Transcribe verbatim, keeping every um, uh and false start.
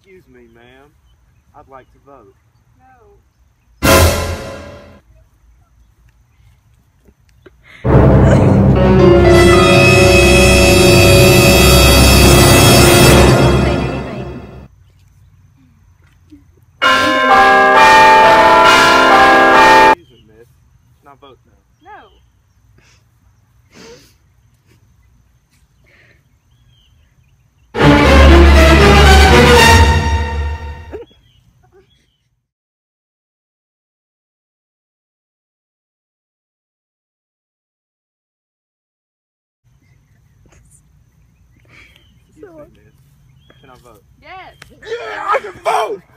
Excuse me, ma'am. I'd like to vote. No. Excuse me, miss. Can I vote now? No. Excuse me, miss. Can I vote? Yes. Yeah, I can vote!